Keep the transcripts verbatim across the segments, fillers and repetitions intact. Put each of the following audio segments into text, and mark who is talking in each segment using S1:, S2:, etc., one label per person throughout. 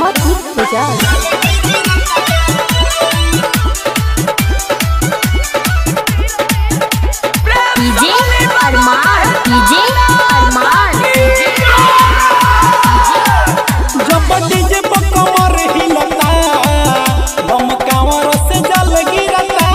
S1: बहुत ही बाजार। DJ Arman, DJ Arman.
S2: जब डीजे पर कमर हिलता, बम कांवर से जल गिरता।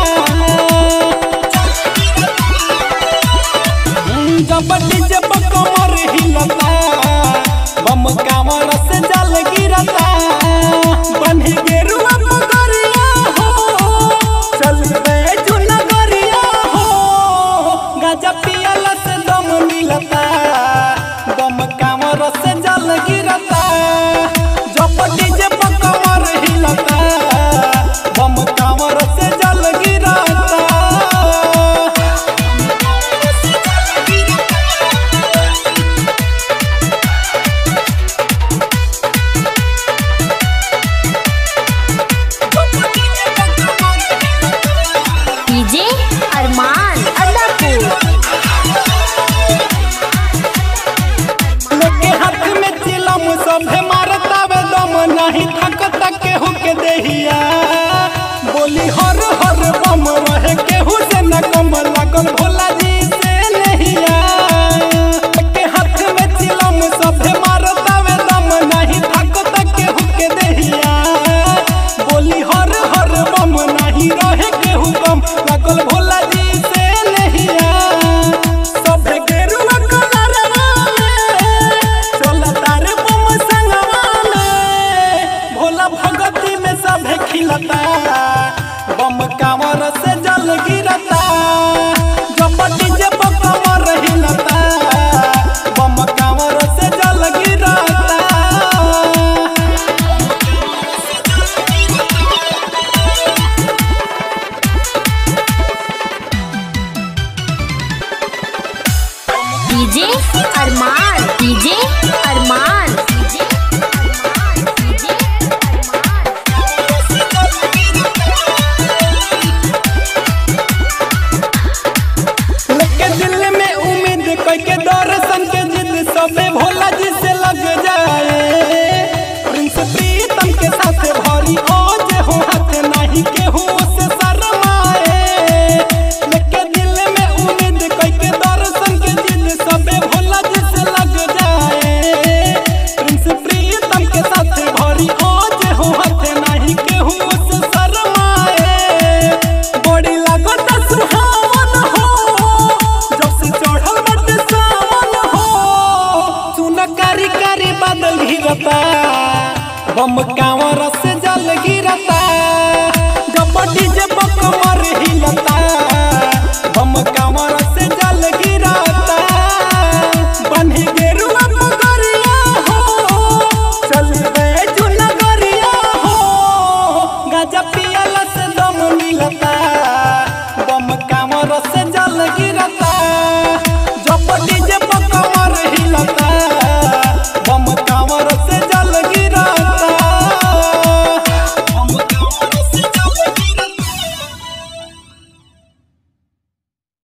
S2: जब डीजे पर कमर हिलता, बम कांवर से जल गिरता। बन्ही गेरुआ पगरिया हो, चल गए जुनगरिया हो। गाजा पियला से दम मिलता, बम कांवर से जल गिरता। जब डीजे पर कमर हिलता, बम कांवर से जल गिरता।
S1: डीजे अरमान अदापुर।
S2: लेके हाथ में चिलम सभे मारता वे दम, नहीं थकता केहू के देहिया। बोली हर हर बम रहे केहू से न कम, लागल भोला जी से नहिया। लेके हाथ में चिलम सभे मारता वे दम, नहीं थकता केहू के देहिया। बोली हर हर बम नहीं रहे केहू कम, लागल भोला जी से नहिया। सभे गेरुआ कलरवा में, चलता रे बम संगवा में। भोला भगती में सभे खिलता, बम कांवर से जल गिरता। जब डीजे पर कमर हिलता, बम कांवर से जल गिरता।
S1: DJ Arman, DJ Arman, DJ Arman, DJ
S2: लेके दिल में उम्मीद करके दर्शन के जिद, सबे भोला जी से लग जाए। प्रिंस प्रीतम के साथ भरी आज हो हाथ, नहीं केहू से शर्माए। लेके दिल में उम्मीद करके दर्शन के जिद, सबे भोला जी से लग जाए। प्रिंस प्रीतम के साथ भरी आज हो हाथ, नहीं केहू से शर्माए। बड़ी लागत सुहावन हो, जब से चढ़ल बाटे सावन हो। सुन कारी कारी बादल घिरता, बम कांवर से जल गिरता। जब डीजे पर कमर हिलता,